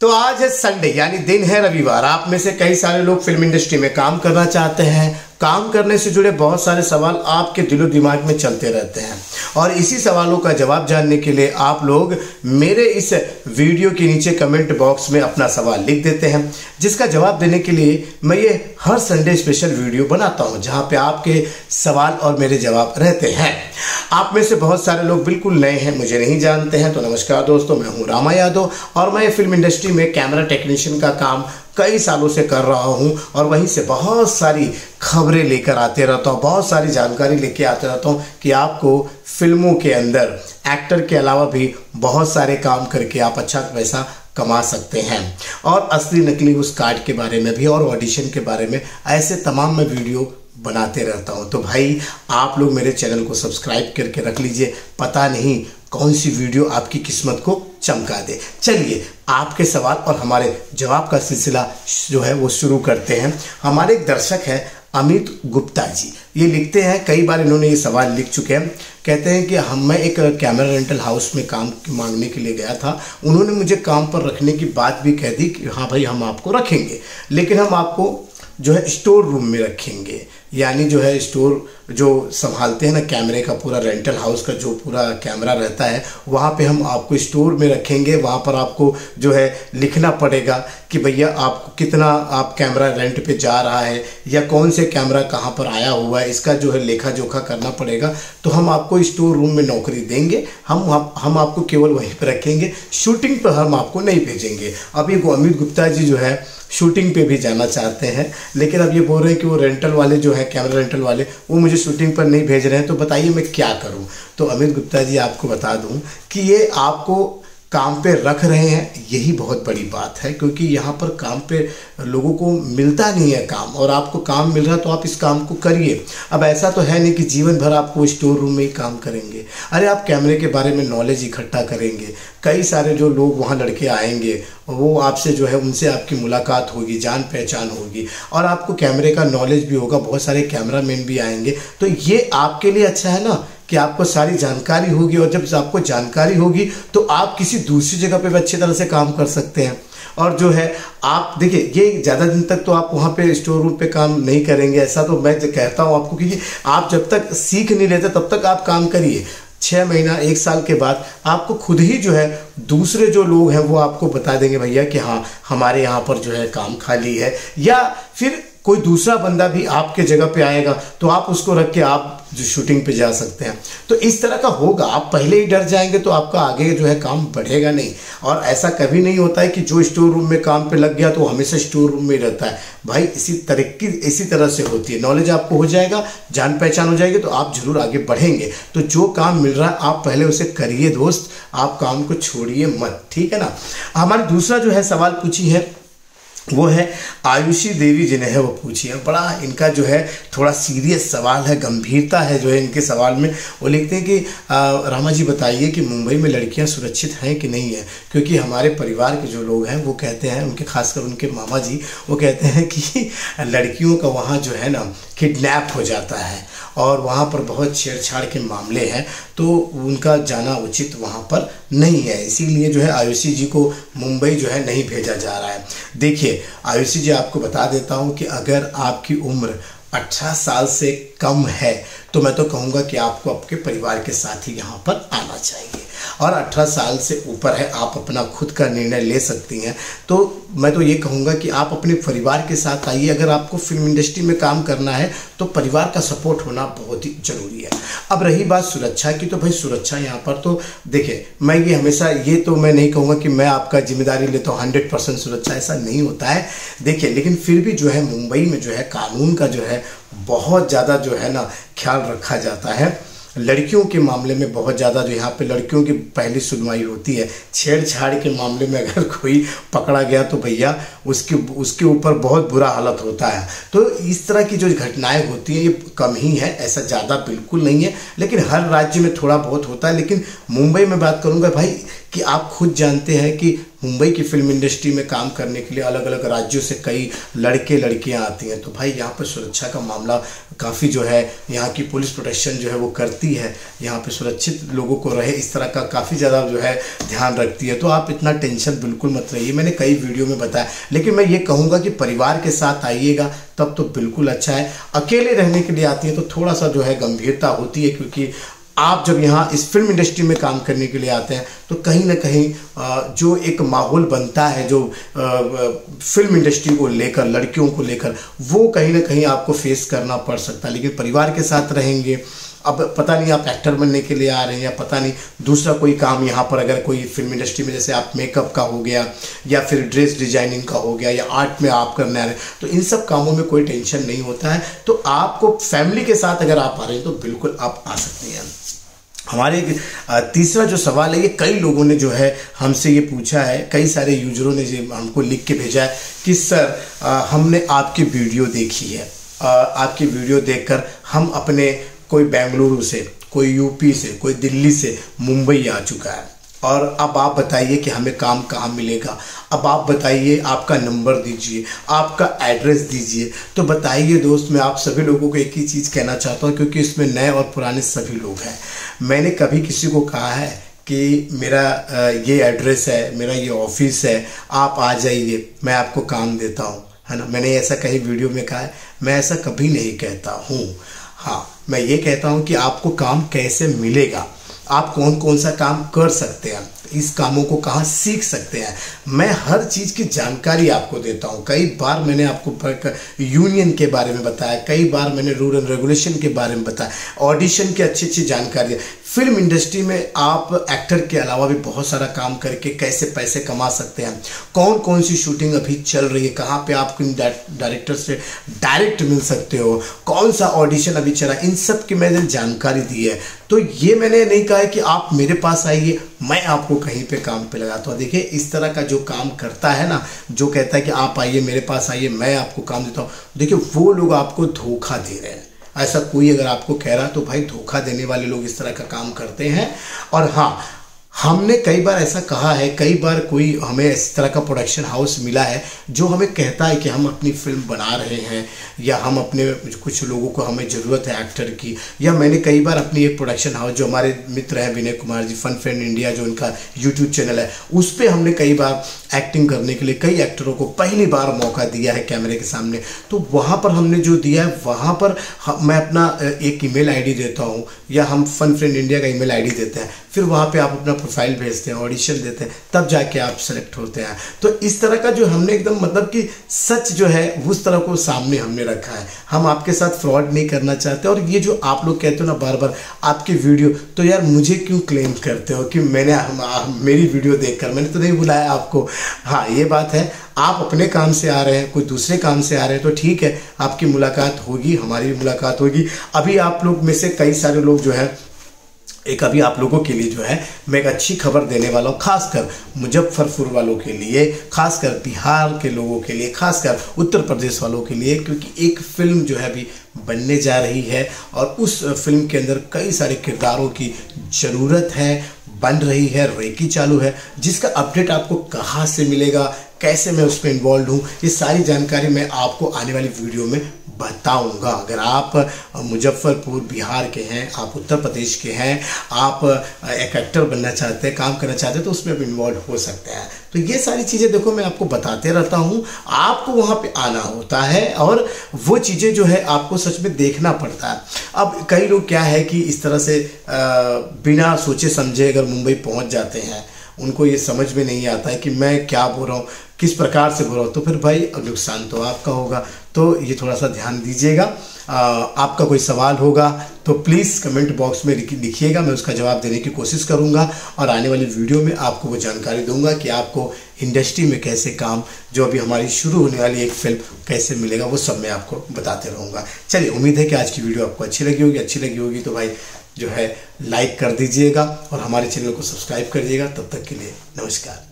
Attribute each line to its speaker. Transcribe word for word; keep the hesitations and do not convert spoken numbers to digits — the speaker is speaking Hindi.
Speaker 1: तो आज है संडे यानी दिन है रविवार। आप में से कई सारे लोग फिल्म इंडस्ट्री में काम करना चाहते हैं। काम करने से जुड़े बहुत सारे सवाल आपके दिलो दिमाग में चलते रहते हैं और इसी सवालों का जवाब जानने के लिए आप लोग मेरे इस वीडियो के नीचे कमेंट बॉक्स में अपना सवाल लिख देते हैं, जिसका जवाब देने के लिए मैं ये हर संडे स्पेशल वीडियो बनाता हूं जहां पे आपके सवाल और मेरे जवाब रहते हैं। आप में से बहुत सारे लोग बिल्कुल नए हैं, मुझे नहीं जानते हैं, तो नमस्कार दोस्तों, मैं हूं रामा यादव और मैं फिल्म इंडस्ट्री में कैमरा टेक्नीशियन का काम कई सालों से कर रहा हूं और वहीं से बहुत सारी खबरें लेकर आते रहता हूं, बहुत सारी जानकारी लेके आते रहता हूं कि आपको फिल्मों के अंदर एक्टर के अलावा भी बहुत सारे काम करके आप अच्छा पैसा कमा सकते हैं और असली नकली उस कार्ड के बारे में भी और ऑडिशन के बारे में ऐसे तमाम मैं वीडियो बनाते रहता हूं। तो भाई आप लोग मेरे चैनल को सब्सक्राइब करके रख लीजिए, पता नहीं कौन सी वीडियो आपकी किस्मत को चमका दे। चलिए आपके सवाल और हमारे जवाब का सिलसिला जो है वो शुरू करते हैं। हमारे एक दर्शक हैं अमित गुप्ता जी, ये लिखते हैं, कई बार इन्होंने ये सवाल लिख चुके हैं। कहते हैं कि हम मैं एक कैमरा रेंटल हाउस में काम मांगने के लिए गया था, उन्होंने मुझे काम पर रखने की बात भी कह दी कि हाँ भाई हम आपको रखेंगे, लेकिन हम आपको जो है स्टोर रूम में रखेंगे, यानी जो है स्टोर जो संभालते हैं ना कैमरे का, पूरा रेंटल हाउस का जो पूरा कैमरा रहता है वहाँ पे हम आपको स्टोर में रखेंगे। वहाँ पर आपको जो है लिखना पड़ेगा कि भैया आपको कितना आप कैमरा रेंट पे जा रहा है या कौन से कैमरा कहाँ पर आया हुआ है, इसका जो है लेखा जोखा करना पड़ेगा। तो हम आपको स्टोर रूम में नौकरी देंगे, हम हम, हम आपको केवल वहीं पर रखेंगे, शूटिंग पर हम आपको नहीं भेजेंगे। अब ये अमित गुप्ता जी जो है शूटिंग पे भी जाना चाहते हैं, लेकिन अब ये बोल रहे हैं कि वो रेंटल वाले जो है कैमरा रेंटल वाले वो मुझे शूटिंग पर नहीं भेज रहे हैं, तो बताइए मैं क्या करूं। तो अमित गुप्ता जी आपको बता दूं कि ये आपको काम पे रख रहे हैं, यही बहुत बड़ी बात है, क्योंकि यहाँ पर काम पे लोगों को मिलता नहीं है काम और आपको काम मिल रहा है तो आप इस काम को करिए। अब ऐसा तो है नहीं कि जीवन भर आपको स्टोर रूम में ही काम करेंगे। अरे आप कैमरे के बारे में नॉलेज इकट्ठा करेंगे, कई सारे जो लोग वहाँ लड़के आएंगे वो आपसे जो है उनसे आपकी मुलाकात होगी, जान पहचान होगी और आपको कैमरे का नॉलेज भी होगा, बहुत सारे कैमरामैन भी आएंगे। तो ये आपके लिए अच्छा है ना कि आपको सारी जानकारी होगी और जब आपको जानकारी होगी तो आप किसी दूसरी जगह पे भी अच्छी तरह से काम कर सकते हैं। और जो है आप देखिए ये ज़्यादा दिन तक तो आप वहाँ पे स्टोर रूम पे काम नहीं करेंगे, ऐसा तो मैं कहता हूँ आपको, क्योंकि आप जब तक सीख नहीं लेते तब तक आप काम करिए। छः महीना एक साल के बाद आपको खुद ही जो है दूसरे जो लोग हैं वो आपको बता देंगे भैया कि हाँ हमारे यहाँ पर जो है काम खाली है, या फिर कोई दूसरा बंदा भी आपके जगह पे आएगा तो आप उसको रख के आप जो शूटिंग पे जा सकते हैं। तो इस तरह का होगा, आप पहले ही डर जाएंगे तो आपका आगे जो है काम बढ़ेगा नहीं। और ऐसा कभी नहीं होता है कि जो स्टोर रूम में काम पे लग गया तो हमेशा स्टोर रूम में ही रहता है। भाई इसी तरक्की इसी तरह से होती है, नॉलेज आपको हो जाएगा, जान पहचान हो जाएगी तो आप जरूर आगे बढ़ेंगे। तो जो काम मिल रहा है आप पहले उसे करिए दोस्त, आप काम को छोड़िए मत, ठीक है ना। हमारे दूसरा जो है सवाल पूछी है वो है आयुषी देवी जी ने है वो पूछी है, बड़ा इनका जो है थोड़ा सीरियस सवाल है, गंभीरता है जो है इनके सवाल में। वो लिखते हैं कि रामा जी बताइए कि मुंबई में लड़कियां सुरक्षित हैं कि नहीं है, क्योंकि हमारे परिवार के जो लोग हैं वो कहते हैं, उनके खासकर उनके मामा जी वो कहते हैं कि लड़कियों का वहाँ जो है ना किडनैप हो जाता है और वहाँ पर बहुत छेड़छाड़ के मामले हैं, तो उनका जाना उचित वहाँ पर नहीं है, इसीलिए जो है आयुषी जी को मुंबई जो है नहीं भेजा जा रहा है। देखिए आयुषी जी आपको बता देता हूँ कि अगर आपकी उम्र अठारह साल से कम है तो मैं तो कहूँगा कि आपको आपके परिवार के साथ ही यहाँ पर आना चाहिए, और अठारह साल से ऊपर है आप अपना खुद का निर्णय ले सकती हैं। तो मैं तो ये कहूँगा कि आप अपने परिवार के साथ आइए। अगर आपको फिल्म इंडस्ट्री में काम करना है तो परिवार का सपोर्ट होना बहुत ही ज़रूरी है। अब रही बात सुरक्षा की, तो भाई सुरक्षा यहाँ पर तो देखिए मैं ये हमेशा ये तो मैं नहीं कहूँगा कि मैं आपका जिम्मेदारी लेता हूँ हंड्रेड परसेंट सुरक्षा, ऐसा नहीं होता है। देखिए लेकिन फिर भी जो है मुंबई में जो है कानून का जो है बहुत ज़्यादा जो है ना ख्याल रखा जाता है। लड़कियों के मामले में बहुत ज़्यादा जो यहाँ पे लड़कियों की पहली सुनवाई होती है। छेड़छाड़ के मामले में अगर कोई पकड़ा गया तो भैया उसके उसके ऊपर बहुत बुरा हालत होता है। तो इस तरह की जो घटनाएं होती हैं ये कम ही है, ऐसा ज़्यादा बिल्कुल नहीं है, लेकिन हर राज्य में थोड़ा बहुत होता है। लेकिन मुंबई में बात करूँगा भाई कि आप खुद जानते हैं कि मुंबई की फिल्म इंडस्ट्री में काम करने के लिए अलग अलग राज्यों से कई लड़के लड़कियां आती हैं। तो भाई यहाँ पर सुरक्षा का मामला काफ़ी जो है यहाँ की पुलिस प्रोटेक्शन जो है वो करती है, यहाँ पे सुरक्षित लोगों को रहे इस तरह का काफ़ी ज़्यादा जो है ध्यान रखती है। तो आप इतना टेंशन बिल्कुल मत रहिए, मैंने कई वीडियो में बताया। लेकिन मैं ये कहूँगा कि परिवार के साथ आइएगा तब तो बिल्कुल अच्छा है। अकेले रहने के लिए आती है तो थोड़ा सा जो है गंभीरता होती है, क्योंकि आप जब यहाँ इस फिल्म इंडस्ट्री में काम करने के लिए आते हैं तो कहीं ना कहीं जो एक माहौल बनता है जो फिल्म इंडस्ट्री को लेकर, लड़कियों को लेकर, वो कहीं ना कहीं आपको फेस करना पड़ सकता है। लेकिन परिवार के साथ रहेंगे, अब पता नहीं आप एक्टर बनने के लिए आ रहे हैं या पता नहीं दूसरा कोई काम यहाँ पर, अगर कोई फिल्म इंडस्ट्री में जैसे आप मेकअप का हो गया या फिर ड्रेस डिजाइनिंग का हो गया या आर्ट में आप करने आ रहे हैं, तो इन सब कामों में कोई टेंशन नहीं होता है। तो आपको फैमिली के साथ अगर आप आ रहे हैं तो बिल्कुल आप आ सकते हैं। हमारे तीसरा जो सवाल है, ये कई लोगों ने जो है हमसे ये पूछा है, कई सारे यूजरों ने हमको लिख के भेजा है कि सर हमने आपकी वीडियो देखी है, आपकी वीडियो देखकर हम अपने कोई बेंगलुरु से, कोई यूपी से, कोई दिल्ली से मुंबई आ चुका है और अब आप बताइए कि हमें काम कहाँ मिलेगा। अब आप बताइए, आपका नंबर दीजिए, आपका एड्रेस दीजिए। तो बताइए दोस्त, मैं आप सभी लोगों को एक ही चीज़ कहना चाहता हूँ, क्योंकि इसमें नए और पुराने सभी लोग हैं। मैंने कभी किसी को कहा है कि मेरा ये एड्रेस है, मेरा ये ऑफिस है, आप आ जाइए, मैं आपको काम देता हूँ, है ना। मैंने ऐसा कहीं वीडियो में कहा है? मैं ऐसा कभी नहीं कहता हूँ। हाँ, मैं ये कहता हूँ कि आपको काम कैसे मिलेगा, आप कौन कौन सा काम कर सकते हैं, इस कामों को कहाँ सीख सकते हैं, मैं हर चीज़ की जानकारी आपको देता हूँ। कई बार मैंने आपको यूनियन के बारे में बताया, कई बार मैंने रूल एंड रेगुलेशन के बारे में बताया, ऑडिशन की अच्छी अच्छी जानकारी। फिल्म इंडस्ट्री में आप एक्टर के अलावा भी बहुत सारा काम करके कैसे पैसे कमा सकते हैं, कौन कौन सी शूटिंग अभी चल रही है, कहाँ पे आप डायरेक्टर से डायरेक्ट मिल सकते हो, कौन सा ऑडिशन अभी चला, इन सब की मैंने जानकारी दी है। तो ये मैंने नहीं कहा है कि आप मेरे पास आइए, मैं आपको कहीं पे काम पे लगाता हूँ। देखिए, इस तरह का जो काम करता है ना, जो कहता है कि आप आइए, मेरे पास आइए, मैं आपको काम देता हूँ, देखिए वो लोग आपको धोखा दे रहे हैं। ऐसा कोई अगर आपको कह रहा है तो भाई धोखा देने वाले लोग इस तरह का काम करते हैं। और हाँ, हमने कई बार ऐसा कहा है, कई बार कोई हमें इस तरह का प्रोडक्शन हाउस मिला है जो हमें कहता है कि हम अपनी फिल्म बना रहे हैं, या हम अपने कुछ लोगों को, हमें ज़रूरत है एक्टर की। या मैंने कई बार अपनी एक प्रोडक्शन हाउस, जो हमारे मित्र हैं Vinay Kumar ji, fun friend India, जो उनका यूट्यूब चैनल है, उस पर हमने कई बार एक्टिंग करने के लिए कई एक्टरों को पहली बार मौका दिया है कैमरे के सामने। तो वहाँ पर हमने जो दिया है, वहाँ पर मैं अपना एक ईमेल आईडी देता हूँ, या हम फन फ्रेंड इंडिया का ईमेल आईडी देते हैं, फिर वहाँ पे आप अपना प्रोफाइल भेजते हैं, ऑडिशन देते हैं, तब जाके आप सेलेक्ट होते हैं। तो इस तरह का जो हमने एकदम मतलब कि सच जो है उस तरह को सामने हमने रखा है। हम आपके साथ फ्रॉड नहीं करना चाहते। और ये जो आप लोग कहते हो ना बार बार आपकी वीडियो, तो यार मुझे क्यों क्लेम करते हो कि मैंने हम, मेरी वीडियो देखकर, मैंने तो नहीं बुलाया आपको। हाँ, ये बात है, आप अपने काम से आ रहे हैं, कोई दूसरे काम से आ रहे हैं, तो ठीक है, आपकी मुलाकात होगी, हमारी भी मुलाकात होगी। अभी आप लोग में से कई सारे लोग जो है, एक अभी आप लोगों के लिए जो है मैं एक अच्छी खबर देने वाला हूँ, खासकर मुजफ्फरपुर वालों के लिए, खासकर बिहार के लोगों के लिए, खासकर उत्तर प्रदेश वालों के लिए, क्योंकि एक फिल्म जो है अभी बनने जा रही है और उस फिल्म के अंदर कई सारे किरदारों की ज़रूरत है, बन रही है, रेकी चालू है, जिसका अपडेट आपको कहाँ से मिलेगा, कैसे मैं उसमें इन्वॉल्व हूँ, ये सारी जानकारी मैं आपको आने वाली वीडियो में बताऊंगा। अगर आप मुजफ्फरपुर बिहार के हैं, आप उत्तर प्रदेश के हैं, आप एक एक्टर बनना चाहते हैं, काम करना चाहते हैं, तो उसमें भी इन्वॉल्व हो सकते हैं। तो ये सारी चीज़ें देखो मैं आपको बताते रहता हूँ, आपको वहाँ पे आना होता है और वो चीज़ें जो है आपको सच में देखना पड़ता है। अब कई लोग क्या है कि इस तरह से आ, बिना सोचे समझे अगर मुंबई पहुँच जाते हैं, उनको ये समझ में नहीं आता है कि मैं क्या बोल रहा हूँ, किस प्रकार से बोल रहा हूँ, तो फिर भाई नुकसान तो आपका होगा। तो ये थोड़ा सा ध्यान दीजिएगा। आपका कोई सवाल होगा तो प्लीज़ कमेंट बॉक्स में लिखिएगा, मैं उसका जवाब देने की कोशिश करूँगा और आने वाली वीडियो में आपको वो जानकारी दूंगा कि आपको इंडस्ट्री में कैसे काम, जो अभी हमारी शुरू होने वाली एक फिल्म, कैसे मिलेगा, वो सब मैं आपको बताते रहूँगा। चलिए, उम्मीद है कि आज की वीडियो आपको अच्छी लगी होगी। अच्छी लगी होगी तो भाई जो है लाइक कर दीजिएगा और हमारे चैनल को सब्सक्राइब कर दीजिएगा। तब तक के लिए नमस्कार।